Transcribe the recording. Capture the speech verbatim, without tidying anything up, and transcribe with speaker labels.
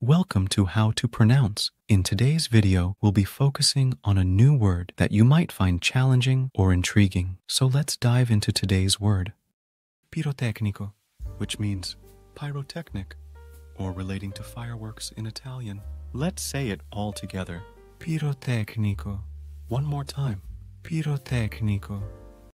Speaker 1: Welcome to How to Pronounce. In today's video, we'll be focusing on a new word that you might find challenging or intriguing. So let's dive into today's word. Pirotecnico, which means pyrotechnic, or relating to fireworks in Italian. Let's say it all together. Pirotecnico. One more time. Pirotecnico.